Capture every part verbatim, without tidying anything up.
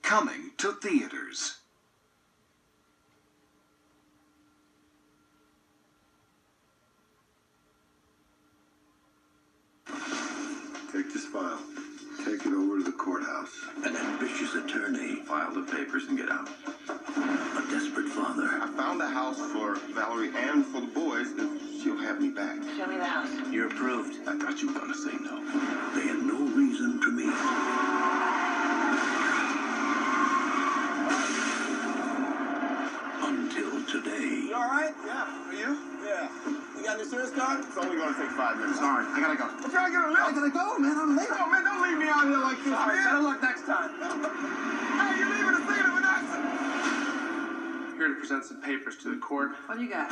coming to theaters. Take this file. Take it over to the courthouse. An ambitious attorney. File the papers and get out. A desperate father. I found a house for Valerie and for the boys if she'll have me back. Show me the house. You're approved. I thought you were going to say no. They had no reason to meet. Until today. You all right? Yeah. Are you? Yeah. You got an insurance card? It's only going to take five minutes. Sorry, I gotta go. I'm trying to get a lift. I gotta go, man. I'm late. Oh, man, don't leave me out here like this, man. Better luck next time. Hey, you're leaving the scene of an accident. Here to present some papers to the court. What do you got?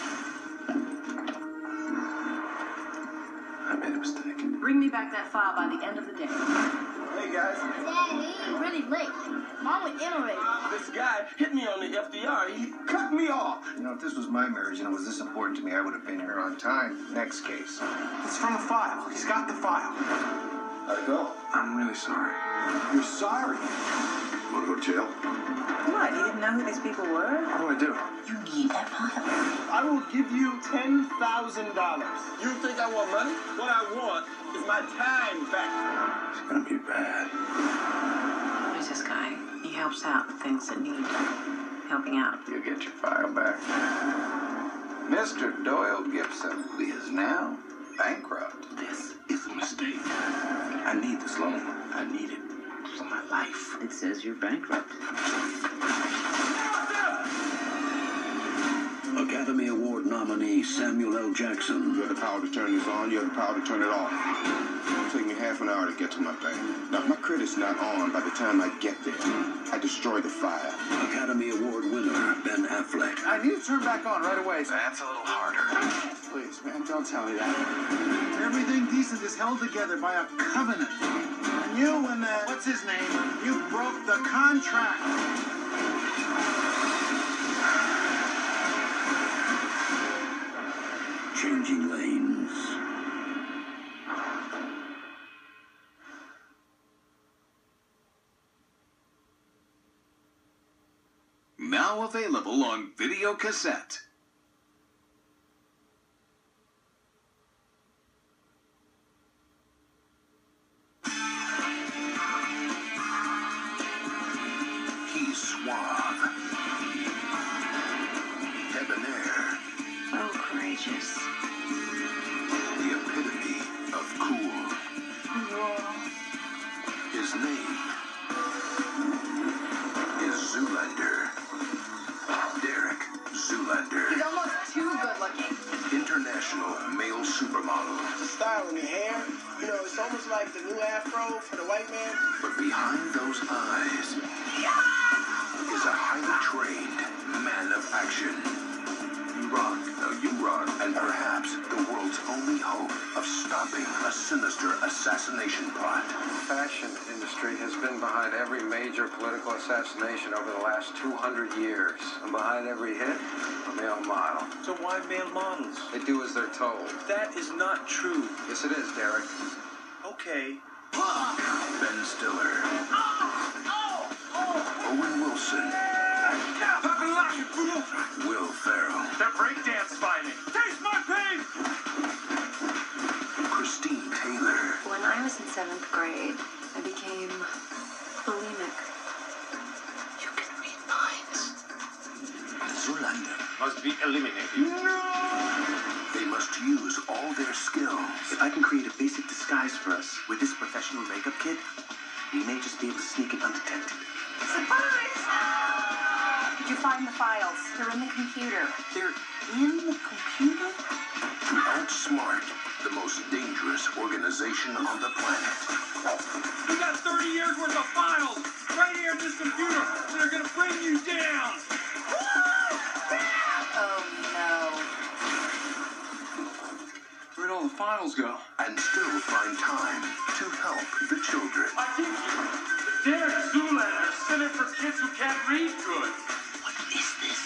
I made a mistake. Bring me back that file by the end of the day. Hey, guys. Daddy, you're really late. Mom was iterating. This guy hit me on the F D R. He cut me off. You know, if this was my marriage and it was this important to me, I would have been here on time. Next case. It's from the file. He's got the file. How'd it go? I'm really sorry. You're sorry. Want to go to jail? What? You didn't know who these people were? What do I do? You need that file. I will give you ten thousand dollars. You think I want money? What I want is my time back. It's going to be bad. Who's this guy? He helps out with things that need helping out. You'll get your file back. Mister Doyle Gibson is now bankrupt. This is a mistake. I need this loan. I need it for my life. It says you're bankrupt. Academy Award nominee Samuel L. Jackson. You have the power to turn this on. You have the power to turn it off. It'll take me half an hour to get to my thing. Now, if my credit's not on by the time I get there, I destroy the fire. Academy Award winner Ben Affleck. I need to turn back on right away. That's a little harder. Please, man, don't tell me that. Everything decent is held together by a covenant. And you and uh, what's his name? You broke the contract. Changing lanes. Now available on video cassette. He's suave, debonair, Oh, courageous. the epitome of cool. His name is Zoolander. Derek Zoolander. He's almost too good looking. International male supermodel. The style in your hair, you know, it's almost like the new afro for the white man. But behind those eyes is a highly trained man of action. You rock, no, you run, and perhaps the world's only hope of stopping a sinister assassination plot. The fashion industry has been behind every major political assassination over the last two hundred years. And behind every hit, a male model. So why male models? They do as they're told. That is not true. Yes, it is, Derek. Okay. Ben Stiller. Owen Wilson. Will Ferrell. They're breakdance fighting. Taste my pain! Christine Taylor. When I was in seventh grade, I became bulimic. You can read minds. Zoolander. Must be eliminated. They must use all their skills. If I can create a basic disguise for us with this professional makeup kit, we may just be able to sneak in undetected. Surprise! Did you find the files? They're in the computer. They're in the computer? To outsmart the most dangerous organization on the planet. We got thirty years worth of files right here in this computer that are gonna bring you down. Oh, no. Where'd all the files go? And still find time to help the children. I teach you. Derek Zoolander, Center for Kids Who Can't Read Good. What is this?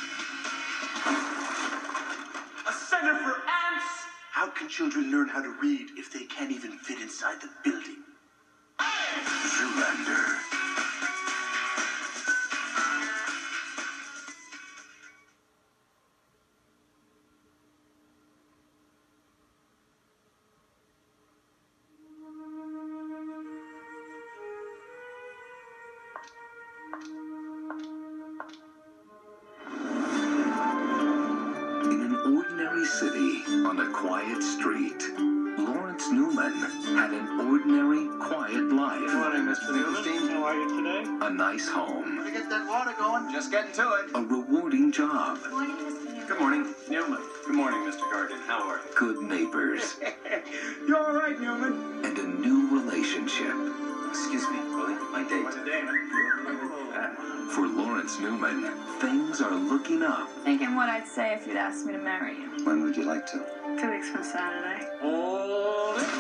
A center for ants. How can children learn how to read if they can't even fit inside the building? Zoolander. ordinary city on a quiet street. Lawrence Newman had an ordinary, quiet life. Good morning, Mister Newman. How are you today? A nice home. Let me get that water going. Just getting to it. A rewarding job. Good morning, Mister Newman. Good morning, Newman. Good morning, Mister Gargan. How are you? Good neighbors. You all right, Newman? And a new relationship. Excuse me, Willie. My date. What's the day, man? For Lawrence Newman, things are looking up. Thinking what I'd say if you'd asked me to marry you. When would you like to? Two weeks from Saturday. Hold it.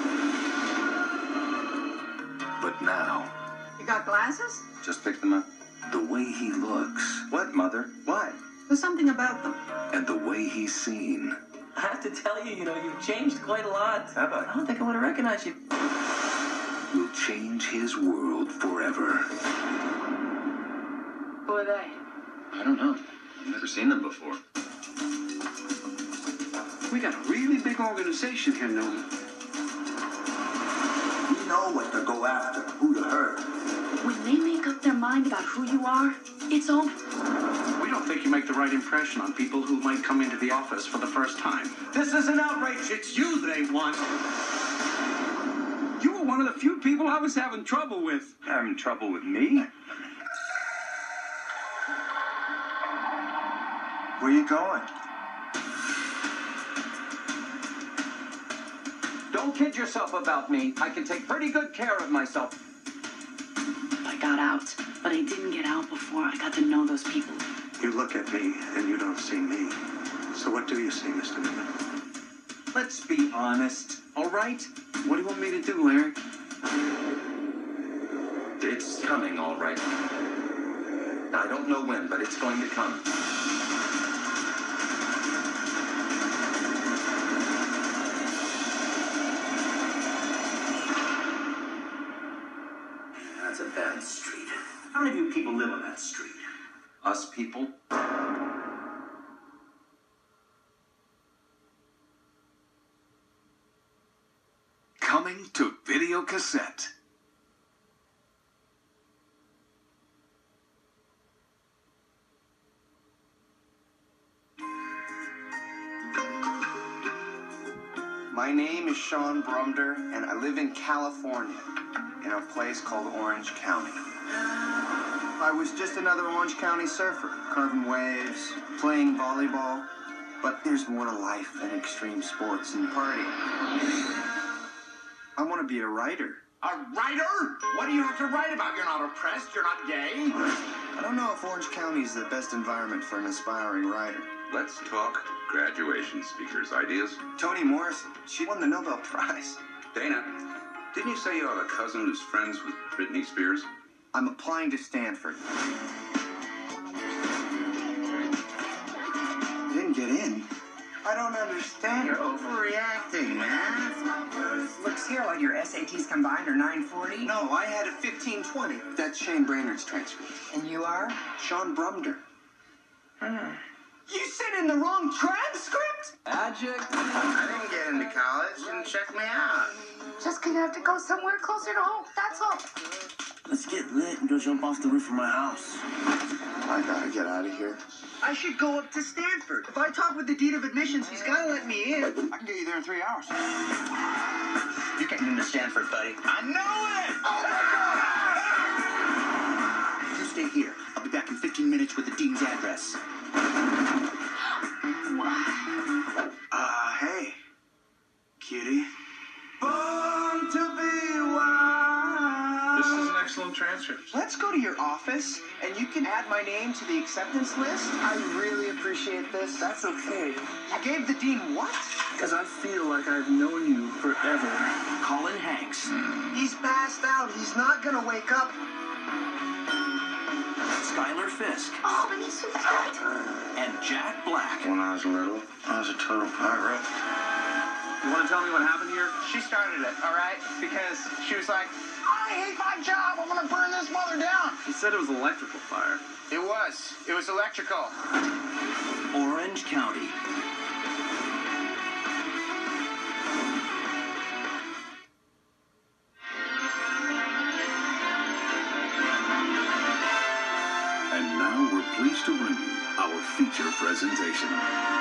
But now, You got glasses? Just pick them up. the way he looks What, Mother? Why? There's something about them. and the way he's seen I have to tell you, you know, you've changed quite a lot. Have I? I don't think I would have recognized you. will change his world forever. Who are they? I don't know. I've never seen them before. We got a really big organization here, Newman. We know what to go after, who to hurt. When they make up their mind about who you are, it's over. We don't think you make the right impression on people who might come into the office for the first time. This is an outrage. It's you they want. You were one of the few people I was having trouble with. Having trouble with me? Where you going? Don't kid yourself about me. I can take pretty good care of myself. I got out, but I didn't get out before I got to know those people. You look at me and you don't see me. So what do you see, Mister Newman? Let's be honest, all right? What do you want me to do, Larry? It's coming, all right. I don't know when, but it's going to come. That's a bad street. How many of you people live on that street? Us people? Coming to video cassette. My name is Sean Brumder, and I live in California, in a place called Orange County. I was just another Orange County surfer, carving waves, playing volleyball. But there's more to life than extreme sports and partying. I want to be a writer. A writer? What do you have to write about? You're not oppressed, you're not gay. I don't know if Orange County is the best environment for an aspiring writer. Let's talk graduation speakers. Ideas? Toni Morrison, she won the Nobel Prize. Dana, didn't you say you have a cousin who's friends with Britney Spears? I'm applying to Stanford. I didn't get in. I don't understand. You're overreacting, man. Looks here like your S A Ts combined are nine forty. No, I had a fifteen twenty. That's Shane Brainerd's transcript. And you are? Sean Brumder. Hmm. You sent in the wrong transcript? Magic. I didn't get into college, and check me out. Just gonna have to go somewhere closer to home, that's all. Let's get lit and go jump off the roof of my house. I gotta get out of here. I should go up to Stanford. If I talk with the dean of admissions, he's gotta let me in. I can get you there in three hours. You're getting into Stanford, buddy. I know it! Oh, You stay here. I'll be back in fifteen minutes with the dean's address. Uh, hey, cutie. Born to be wild. This is an excellent transcript. Let's go to your office, and you can add my name to the acceptance list. I really appreciate this. That's okay, You gave the dean what? because I feel like I've known you forever. Colin Hanks. He's passed out. He's not gonna wake up. Skylar Fisk. Oh, but he's so cute. And Jack Black. When I was little, I was a total pirate. You want to tell me what happened here? She started it, all right? Because she was like, I hate my job. I'm gonna burn this mother down. He said it was electrical fire. It was. It was electrical. Orange County. And now we're pleased to bring you our feature presentation.